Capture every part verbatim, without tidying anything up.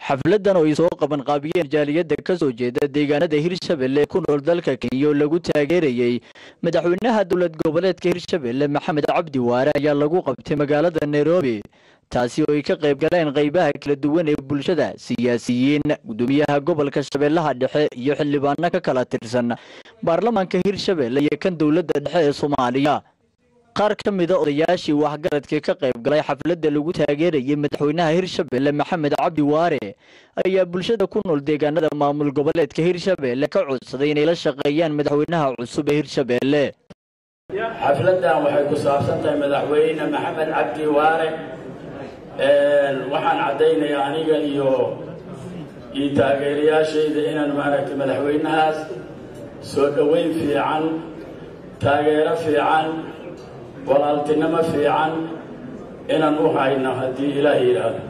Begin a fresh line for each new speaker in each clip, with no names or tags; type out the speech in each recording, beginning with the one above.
xafladan oo ay soo qaban qaabiyeen jaaliyada ka soo jeeda deegaanada Hirshabelle ku nool dalka Kenya lagu taageerayay madaxweynaha dowlad goboleedka Hirshabelle Maxamed Cabdi Waare ayaa lagu qabtay magaalada Nairobi taasi oo ay ka qayb galeen qaybaha kala duwan ee bulshada siyaasiyiin gudoomiyaha gobolka Shabeellaha Dhexe iyo xildhibaano ka kala tirsan baarlamaanka Hirshabelle iyo kan dowladda dhexe ee Soomaaliya qaar ka mid ah odayaashii waxgaradka ka qayb galay xafladda lagu taageerayay madaxweynaha Hirshabelle Maxamed Cabdi Waare ayaa bulshada ku nool deegaanada maamul goboleedka Hirshabelle ka codsaday inay la shaqeeyaan madaxweynaha cusub ee Hirshabelle
xafladan waxay ku saabsan tahay madaxweyne Maxamed Cabdi Waare ee waxaan cadeynayaa aniga iyo ii taageerayaashayda inaan maaragtay madaxweynahaas soo dhaweyn fiican taageero fiican walaaltinimo fiican inaan u hayno haddii Ilaahay yiraahdo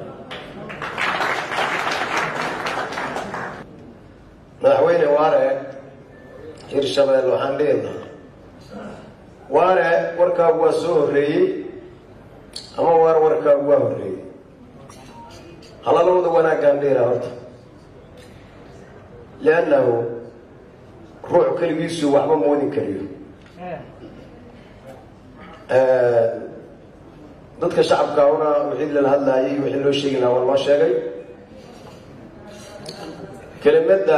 madaxweyne Waare Hirshabelle waxaan leeyahay Waare warkaagu waa soo horeeyay ama waar warkaagu waa horeeyay halalooda wanaagaan dheera horta laannahu ruux kaligiisu waxba moodin kariyo dadka shacabka wana wixii la hadlaayay wixii loo sheegay waa loo sheegay kelimada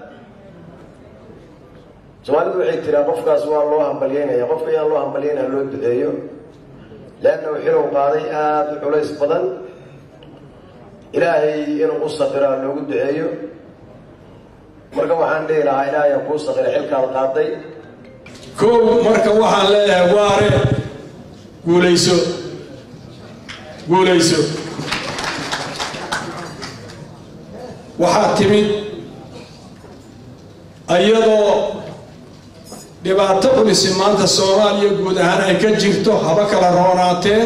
Soomaalidu waxay tiraa qofkaas waa loo hambalyeynaya qofka yaa loo hambalyeynaya loo duceeyo laana wuxuu qaaday aad u culays badan Ilaahay inuu u saqira loogu duceeyo marka waxaan dheerahay Ilaahay ku saqira xilkaad qaaday
ko marka waxaan leeyahay Waare guulayso guulayso waxaa timid ayadoo dhibaato culus maanta Soomaaliya guud ahaan ay ka jirto haba kala roonaatee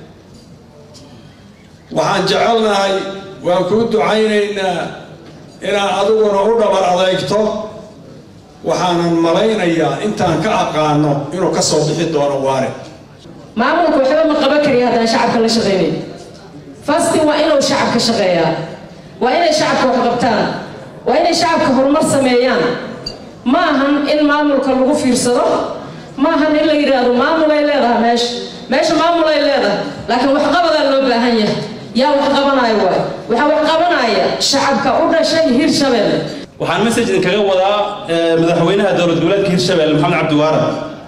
waxaan jecelnahay waan ku ducaynaynaa inaa adiguna u dhabar adeegto waxaanan malaynayaa intaan ka aqaano inuu ka soo bixi doono Waare
maamulku waxba ma qaban kariyo haddaan shacabka la shaqeynay fasti waa inuu shacabka shaqeeyaa waa inay shacabka wax qabtaan waa inay shacabka horumar sameeyaan ma ahan in maamulka lagu fiirsado ma ahan in la yiraahdo maamul ay leedahay meesha meesha maamul ay leedahay laakiin wax qabada loo baahan yahay yaa wax qabanayo waay waxa wax qabanaya shacabka u dhashay Hirshabelle
waxaan message kaga wadaa madaxweynaha dowlad goboleedka Hirshabelle Maxamed Cabdi Waare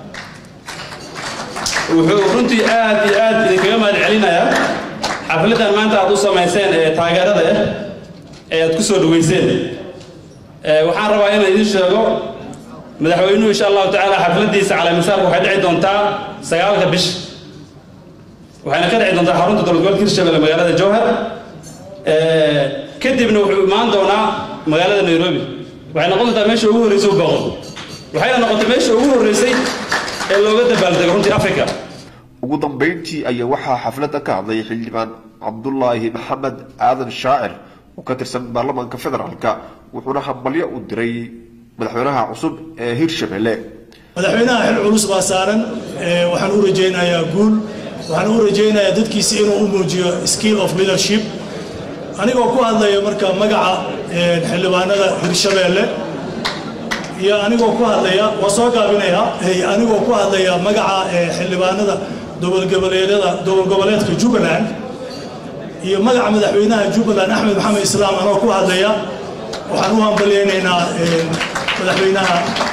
wuxuu runtii aad iyo aad idinkaga mahad celinayaa xafladan maanta aad u samayseen ee taageerada ah ee aad ku soo dhaweyseen waxaan rabaa inaan idin sheego madaxweynuhu insha Allah taala xafladiisa cala misaal waxay dhici doontaa sagaalka bish waxayna ka dhici doontaa xarunta dowlad gobolka Hirshabelle magaalada Jowhar ee kadibna wuxuu imaan doonaa magaalada Nairobi waxay noqon doontaa meesha ugu horeysay u baqo waxayna noqotay meesha ugu horeysay ee looga dabaaldego runtii Afrika
ugu dambeyntii ayaa waxaa xafladda ka hadlay xildhibaan Cabdullaahi Maxamed Aadan Shaacir oo ka tirsan baarlamaanka federaalka wuxuuna hambalyo u diray madaxweynaha cusub ee Hirshabelle
madaxweynaha xil culus baa saaran waxaan u rajaynayaa guul waxaan u rajaynayaa dadkiisa inuu u muujiyo skill of leadership anigoo ku hadlayo marka magaca xildhibaanada Hirshabelle iyo anigoo ku hadlaya waa soo gaabinaya anigoo ku hadlaya magaca xildhibaanada dowlad goboleedyada dowlad goboleedka Jubbaland iyo magaca madaxweynaha Jubbaland Axmed Maxamed Islaam anoo ku hadlaya waxaan u hambalyeynaa madaxweynaha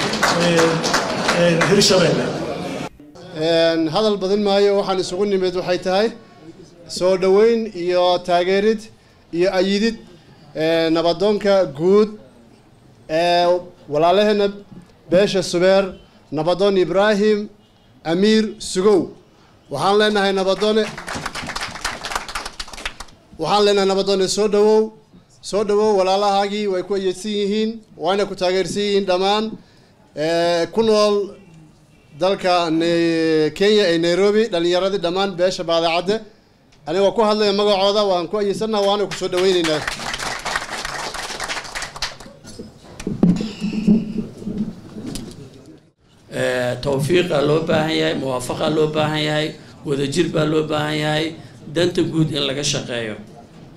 Hirshabelle
een hadal badan maayo waxaan isugu nimid waxay tahay soo dhaweyn iyo taageerid iyo ayidid nabadoonka guud ee walaalahena beesha Subeer nabadoon Ibrahim Amir Sugow waxaan leenahay nabadoone waxaan leenahay nabadoone soo dhawow soo dhawow walaalahaagii way ku ayidsan yihiin waana ku taageersan yihiin dhammaan ee ku nool dalka Kenya ee Nairobi dhalinyaradii dhammaan beesha baadacade anigoo ku hadlaya magacooda waan ku ayidsanaa waana ku soo dhaweynaynaa
توفيق لو باهي موافقة لو باهي wadajir baa loo baahan yahay danta guud in laga shaqeeyo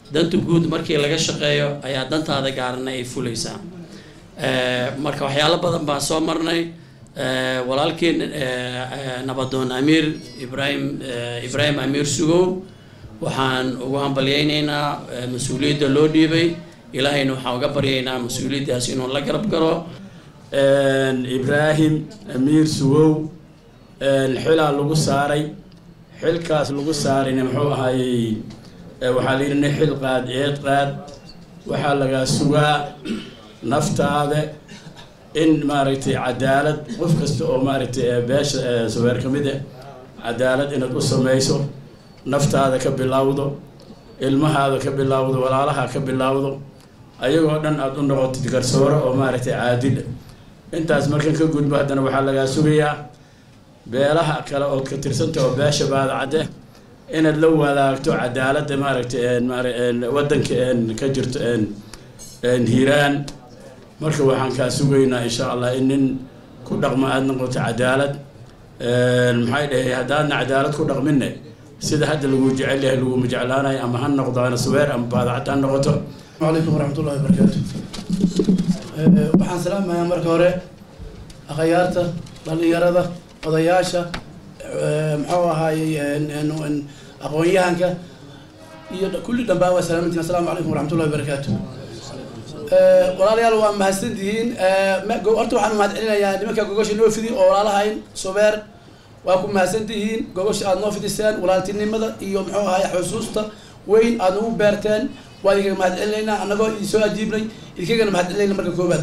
danta guud markii laga shaqeeyo ayaa dantaada gaarana ay fulaysaa marka waxyaalo badan baan soo marnay walaalkeen nabadoon amiir ibraahim ibraahim amiir sugow waxaan ugu hambalyaynaynaa mas-uuliyadda loo dhiibay ilaahayna waxaan uga baryaynaa mas-uuliyaddaas inuu la garab galo
ibraahim amiir sugow xilaa lagu saaray xilkaas lagu saarayna muxuu ahaayey waxaa la yidhi xil qaad eed qaad waxaa lagaa sugaa naftaada in maaragtay cadaalad qof kasta oo maaragtay beesha saweer ka mid ah cadaalad inaad u samayso naftaada ka bilowdo ilmahaada ka bilowdo walaalaha ka bilowdo ayagoo dhan aad u noqotid garsoore oo maaragtay caadil intaas markan ka gudbo haddana waxaa lagaa sugayaa beelaha kale ood ka tirsanta oo beesha baadacadde inaad la wadaagto cadaaladda maaragtay waddanka ka jirto hiiraan marka waxaan kaa sugaynaa insha allah in nin ku dhaqma aada noqoto cadaalad maxay dhahay haddaadna cadaalad ku dhaqminne sida hadda lagu jecel yahay laguma jeclaanayo ama ha noqdaana suweer ama baadacad ha noqoto
calaykum waraxmatullahi wabarakaatu waxaan salaamayaa marka hore akhayaarta dhallinyarada odayaasha muxuu ahaayey aqoon-yahanka iyo kulli dhanbaa waa salaamantiin assalaamu calaykum waraxmatullahi wabarakaatu walaalayaal waa mahadsantihiin horta waxaan mahad celinayaa nimanka gogosha noo fidi oo walaalahayn subeer waa ku mahadsantihiin gogosha aada noo fidiseen walaaltinimada iyo muxuu ahaay xusuusta weyn aada nagu beerteen waa idinkaga mahad celinaynaa annagoo idin soo ajiibnay idinkagana mahad celinayna marka koobaad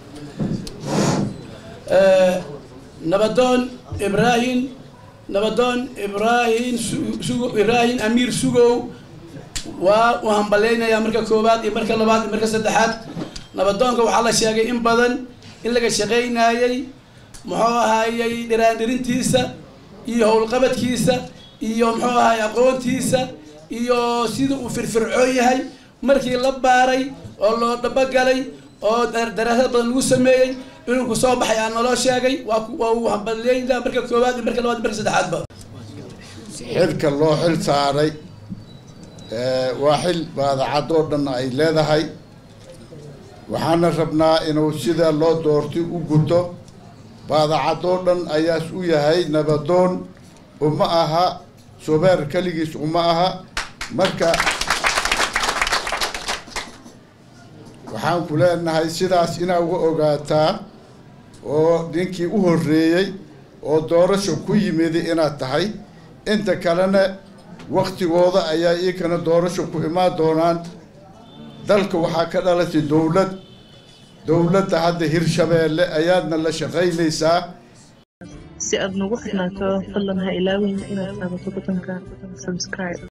nabadoon ibraahim nabadoon ibraahim sugo ibraahim amiir sugow waa u hambaleynayaa marka koowaad iyo marka labaad iyo marka saddexaad nabadoonka waxaa la sheegay in badan in laga shaqaynayay muxuu ahaayey dhiraandhirintiisa iyo howlqabadkiisa iyo muxuu ahaay aqoontiisa iyo sida uu firfircoon yahay markii la baaray oo loo dhabogalay oo daraasad badan lagu sameeyey inuu ku soo baxay aan naloo sheegay waa waa uu hambalyeynaa marka koowaad iyo marka labaad iyo marka saddexaadba
xilka loo xil saaray waa xil baadacad oo dhan ay leedahay waxaana rabnaa inuu sida loo doortay u guto baadacad oo dhan ayaas u yahay nabadoon uma aha subeer keligiis uma aha marka waxaan ku leenahay sidaas inaa uga ogaataa oo ninkii u horreeyey oo doorasho ku yimid inaad tahay inta kalena waktigooda ayaa iikana doorasho ku imaan doonaan dalka waxaa ka dhalatay dowlad dowladda hadda hirshabeelle ayaadna la shaqaynaysaa
si aad nagu xirnaato fadlan ha ilaawin inaad taabato butonka subscribe